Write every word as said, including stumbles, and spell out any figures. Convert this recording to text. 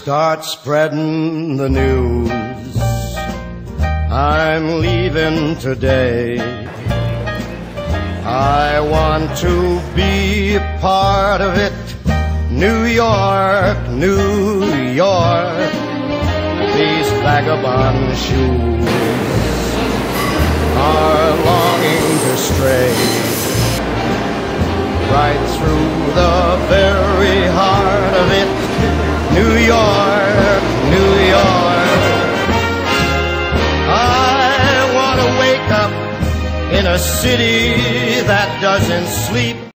start spreading the news. I'm leaving today. I want to be a part of it. New York, New York, these vagabond shoes are longing to stray right through the very heart of it. New York, New York, I want to wake up in a city that doesn't sleep.